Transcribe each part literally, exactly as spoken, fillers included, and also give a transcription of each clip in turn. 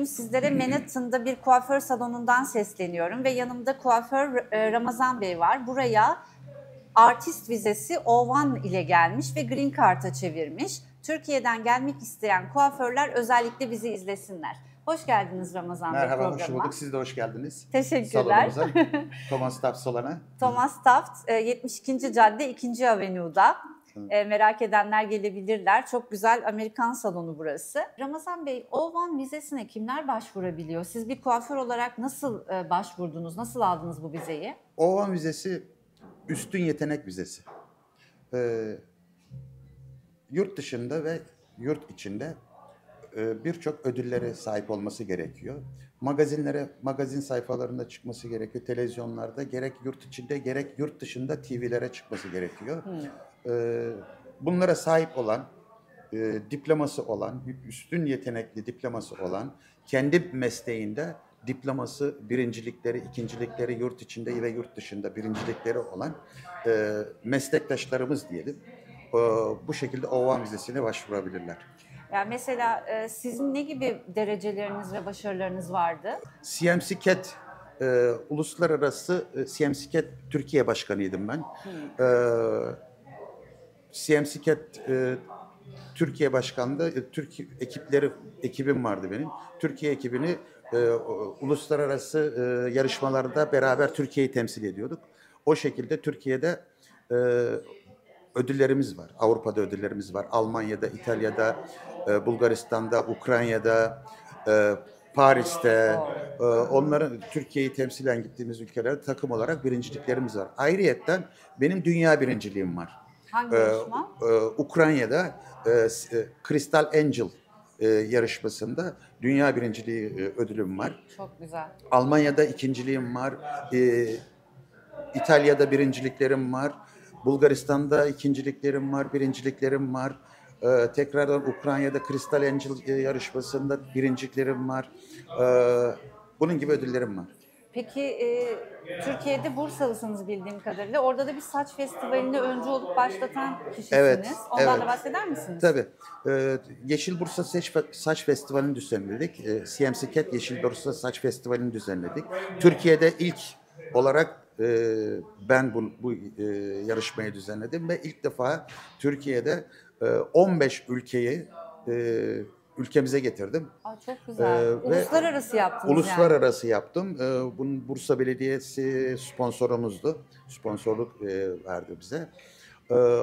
sizlere Manhattan'da bir kuaför salonundan sesleniyorum ve yanımda kuaför Ramazan Bey var. Buraya artist vizesi O bir ile gelmiş ve Green Card'a çevirmiş. Türkiye'den gelmek isteyen kuaförler özellikle bizi izlesinler. Hoş geldiniz Ramazan Bey programa. Merhaba, hoş bulduk. Siz de hoş geldiniz. Teşekkürler. Thomas Taft Salon'a. Thomas Taft, yetmiş ikinci Cadde ikinci Avenue'da. E, merak edenler gelebilirler. Çok güzel Amerikan salonu burası. Ramazan Bey, O bir vizesine kimler başvurabiliyor? Siz bir kuaför olarak nasıl e, başvurdunuz? Nasıl aldınız bu vizeyi? O bir vizesi üstün yetenek vizesi. Ee, yurt dışında ve yurt içinde e, birçok ödüllere sahip olması gerekiyor. Magazinlere, magazin sayfalarında çıkması gerekiyor. Televizyonlarda gerek yurt içinde gerek yurt dışında T V'lere çıkması gerekiyor. Hmm. Ee, bunlara sahip olan, e, diploması olan, üstün yetenekli diploması olan, kendi mesleğinde diploması, birincilikleri, ikincilikleri yurt içinde ve yurt dışında birincilikleri olan e, meslektaşlarımız diyelim. E, bu şekilde O bir vizesine başvurabilirler. Yani mesela e, sizin ne gibi dereceleriniz ve başarılarınız vardı? C M C C A T, e, uluslararası e, C M C C A T Türkiye Başkanıydım ben. Hmm. E, C M C C A T e, Türkiye Başkanlığı, e, Türk ekipleri ekibim vardı benim. Türkiye ekibini e, uluslararası e, yarışmalarda beraber Türkiye'yi temsil ediyorduk. O şekilde Türkiye'de e, ödüllerimiz var. Avrupa'da ödüllerimiz var. Almanya'da, İtalya'da, e, Bulgaristan'da, Ukrayna'da, e, Paris'te, e, onların Türkiye'yi temsilen gittiğimiz ülkelerde takım olarak birinciliklerimiz var. Ayrıyetten benim dünya birinciliğim var. Hangi yarışma? Ee, e, Ukrayna'da e, Crystal Angel e, yarışmasında dünya birinciliği e, ödülüm var. Çok güzel. Almanya'da ikinciliğim var. E, İtalya'da birinciliklerim var. Bulgaristan'da ikinciliklerim var, birinciliklerim var. E, tekrardan Ukrayna'da Crystal Angel e, yarışmasında birinciliklerim var. E, bunun gibi ödüllerim var. Peki e, Türkiye'de Bursalısınız bildiğim kadarıyla. Orada da bir saç festivalinde öncü olup başlatan kişisiniz. Evet, Ondan evet. da bahseder misiniz? Tabii. Ee, Yeşil Bursa Saç, Saç Festivali'ni düzenledik. Ee, C M C C A T Yeşil Bursa Saç Festivali'ni düzenledik. Türkiye'de ilk olarak e, ben bu, bu e, yarışmayı düzenledim ve ilk defa Türkiye'de e, on beş ülkeyi e, ülkemize getirdim. Aa, çok güzel. Ee, uluslararası yaptınız Uluslararası yani. yaptım. Ee, bunun Bursa Belediyesi sponsorumuzdu. Sponsorluk e, verdi bize. Ee,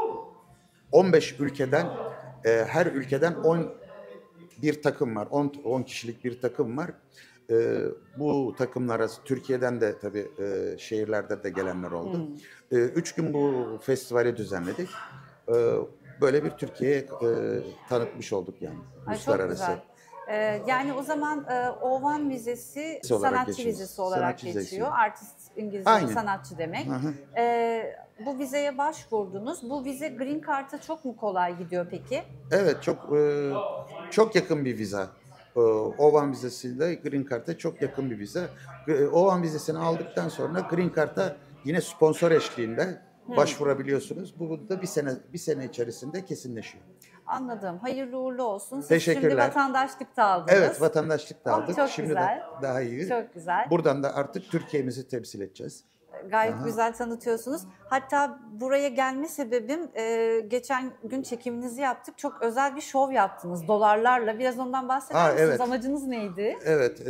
on beş ülkeden, e, her ülkeden on bir takım var. on kişilik bir takım var. E, bu takımlara Türkiye'den de tabii e, şehirlerde de gelenler oldu. Hmm. E, üç gün bu festivali düzenledik. E, böyle bir Türkiye'ye e, tanıtmış olduk yani. Ay, uluslararası. Çok güzel. Ee, yani o zaman e, O bir vizesi sanatçı geçiyor. vizesi olarak sanatçı geçiyor. Vizesi. Artist İngilizce sanatçı demek. Ee, bu vizeye başvurdunuz. Bu vize Green Card'a çok mu kolay gidiyor peki? Evet, çok e, çok yakın bir vize. E, O bir vizesiyle Green Card'a çok yakın bir vize. O bir vizesini aldıktan sonra Green Card'a yine sponsor eşliğinde hmm. başvurabiliyorsunuz. Bu da bir sene bir sene içerisinde kesinleşiyor. Anladım. Hayırlı uğurlu olsun. Siz Teşekkürler. Şimdi vatandaşlık da aldınız. Evet, vatandaşlık da aldık. Çok şimdi güzel. de daha iyi. Çok güzel. Buradan da artık Türkiye'mizi temsil edeceğiz. Gayet Aha. güzel tanıtıyorsunuz. Hatta buraya gelme sebebim e, geçen gün çekiminizi yaptık. Çok özel bir şov yaptınız dolarlarla. Biraz ondan bahseder ha, misiniz? Evet. Amacınız neydi? Evet. E,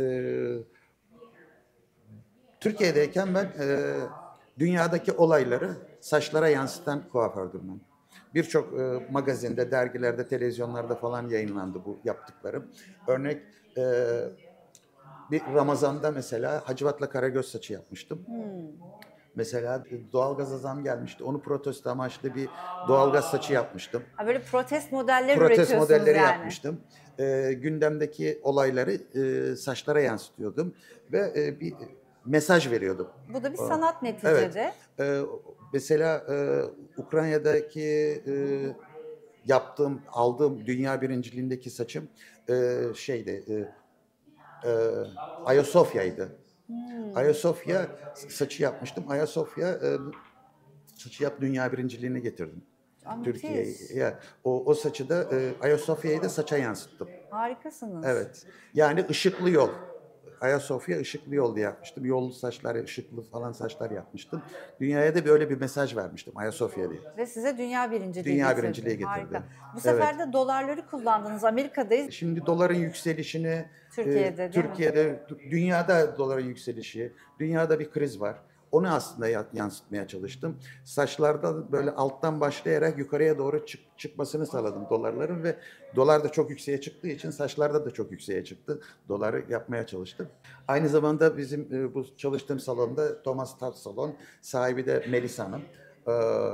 Türkiye'deyken ben e, dünyadaki olayları saçlara yansıtan kuafördüm ben. Birçok e, magazinde, dergilerde, televizyonlarda falan yayınlandı bu yaptıklarım. Örnek e, bir Ramazan'da mesela Hacivat'la Karagöz saçı yapmıştım. Hmm. Mesela doğalgaza zam gelmişti. Onu protesto amaçlı bir doğalgaz saçı yapmıştım. Ha, böyle protest modeller protest üretiyorsunuz modelleri yani. yapmıştım. E, gündemdeki olayları e, saçlara yansıtıyordum ve e, bir mesaj veriyordum. Bu da bir sanat neticede. Evet. E, mesela e, Ukrayna'daki e, yaptığım, aldığım dünya birinciliğindeki saçım e, şeydi, e, e, Ayasofya'ydı. Hmm. Ayasofya saçı yapmıştım. Ayasofya e, saçı yap dünya birinciliğini getirdim. Aa, Türkiye'yi. müthiş. Ya, o, o saçı da e, Ayasofya'yı da saça yansıttım. Harikasınız. Evet. Yani ışıklı yol. Ayasofya ışıklı yol diye yapmıştım. Yollu saçlar, ışıklı falan saçlar yapmıştım. Dünyaya da böyle bir mesaj vermiştim Ayasofya diye. Ve size dünya birinciliği Dünya getirdi. birinciliği getirdi. Harika. Bu sefer Evet. de dolarları kullandınız. Amerika'dayız. Şimdi doların yükselişini, Türkiye'de, e, değil mi? Türkiye'de, dünyada doların yükselişi, dünyada bir kriz var. Onu aslında ya- yansıtmaya çalıştım. Saçlarda böyle alttan başlayarak yukarıya doğru çık, çıkmasını sağladım dolarların ve dolar da çok yükseğe çıktığı için saçlarda da çok yükseğe çıktı. Doları yapmaya çalıştım. Aynı zamanda bizim e, bu çalıştığım salonda Thomas Tat Salon, sahibi de Melisa Hanım. Ee,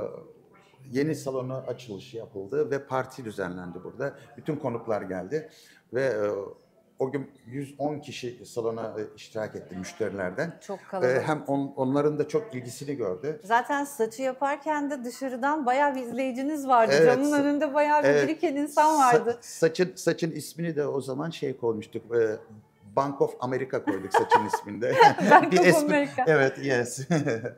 Yeni salonu açılışı yapıldı ve parti düzenlendi burada. Bütün konuklar geldi ve e, o gün yüz on kişi salona e, iştirak etti müşterilerden. Çok E, kalabalık. hem on- onların da çok ilgisini gördü. Zaten saçı yaparken de dışarıdan bayağı bir izleyiciniz vardı. Evet. Camın önünde bayağı bir Evet. biriken insan Sa- vardı. saçın saçın ismini de o zaman şey koymuştuk. e, Bank of America koyduk saçın isminde. Bank Bir of espri- America. Evet, yes.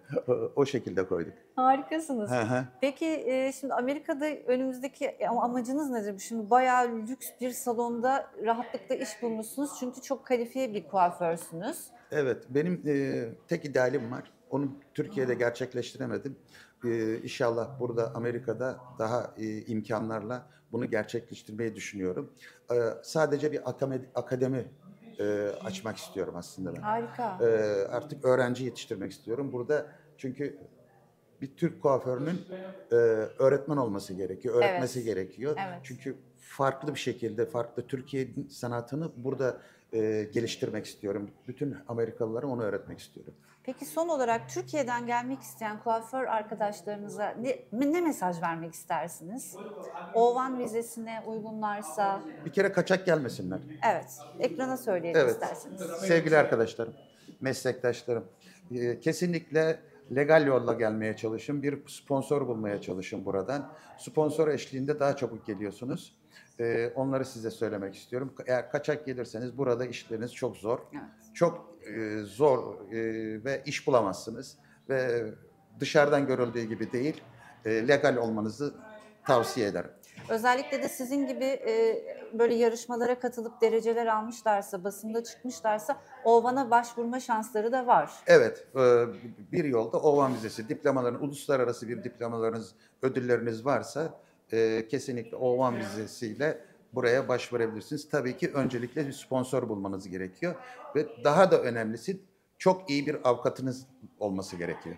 o, o şekilde koyduk. Harikasınız. Hı hı. Peki e, şimdi Amerika'da önümüzdeki ama amacınız nedir? Şimdi bayağı lüks bir salonda rahatlıkla iş bulmuşsunuz. Çünkü çok kalifiye bir kuaförsünüz. Evet, benim e, tek idealim var. Onu Türkiye'de gerçekleştiremedim. E, İnşallah burada Amerika'da daha e, imkanlarla bunu gerçekleştirmeyi düşünüyorum. E, sadece bir akademi, akademi e, açmak istiyorum aslında ben. Harika. E, artık öğrenci yetiştirmek istiyorum. Burada çünkü bir Türk kuaförünün e, öğretmen olması gerekiyor, öğretmesi Evet. gerekiyor. Evet. Çünkü farklı bir şekilde, farklı Türkiye sanatını burada e, geliştirmek istiyorum. Bütün Amerikalılara onu öğretmek istiyorum. Peki son olarak Türkiye'den gelmek isteyen kuaför arkadaşlarınıza ne, ne mesaj vermek istersiniz? Ovan vizesine uygunlarsa, Bir kere kaçak gelmesinler. evet, ekrana söyleyelim Evet, isterseniz. sevgili arkadaşlarım, meslektaşlarım, e, kesinlikle legal yolla gelmeye çalışın. Bir sponsor bulmaya çalışın buradan. Sponsor eşliğinde daha çabuk geliyorsunuz. E, onları size söylemek istiyorum. Eğer kaçak gelirseniz burada işleriniz çok zor. Evet. Çok e, zor e, ve iş bulamazsınız. Ve dışarıdan görüldüğü gibi değil, e, legal olmanızı tavsiye ederim. Özellikle de sizin gibi e, böyle yarışmalara katılıp dereceler almışlarsa, basında çıkmışlarsa Ovan'a başvurma şansları da var. Evet, e, bir yolda Ovan vizesi, diplomaların, uluslararası bir diplomalarınız, ödülleriniz varsa e, kesinlikle Ovan vizesiyle buraya başvurabilirsiniz. Tabii ki öncelikle bir sponsor bulmanız gerekiyor ve daha da önemlisi çok iyi bir avukatınız olması gerekiyor.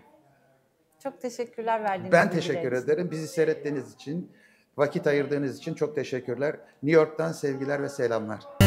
Çok teşekkürler verdiğiniz Ben teşekkür bilgileriniz için. ederim. Bizi seyrettiğiniz için, vakit ayırdığınız için çok teşekkürler. New York'tan sevgiler ve selamlar.